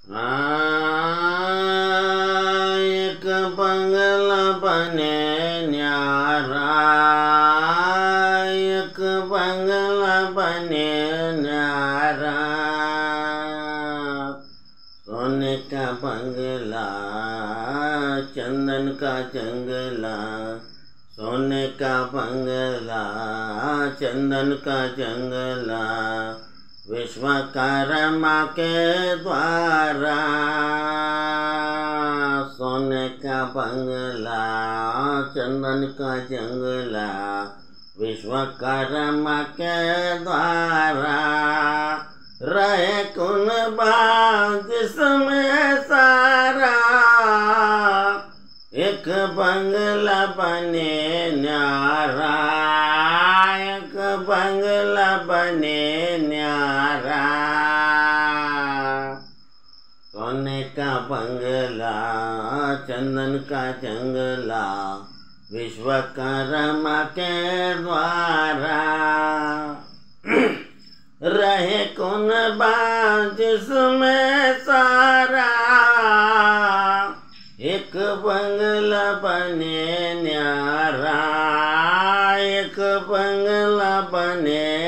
एक बंगला बने न्यारा, एक बंगला बने न्यारा। सोने का बंगला चंदन का जंगला, सोने का बंगला चंदन का जंगला, विश्वकर्मा के द्वारा। सोने का बंगला चंदन का जंगला, विश्वकर्मा के द्वारा। रहे कुनबा जिसमें सारा, एक बंगला बने न्यारा, एक बंगला बने न्यारा। सोने का बंगला चंदन का जंगला, विश्वकर्मा के द्वारा। रहे कुनबा जिसमें सारा, एक बंगला बने न्यारा, एक बंगला बने